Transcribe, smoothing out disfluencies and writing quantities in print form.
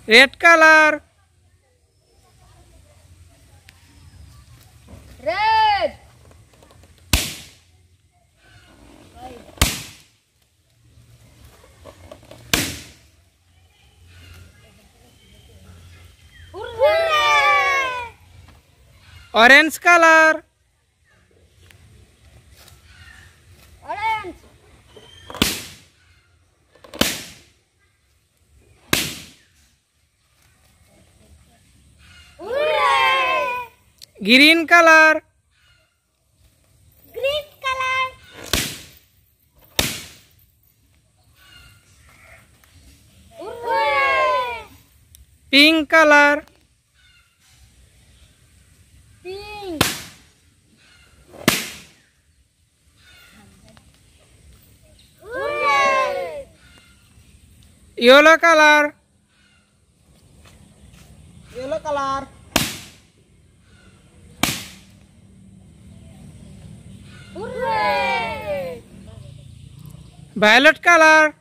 red color, red, hooray, orange color, orange, hooray, green color, green color, hooray, pink color, pink, hooray, yellow color, yellow color, hooray, violet color,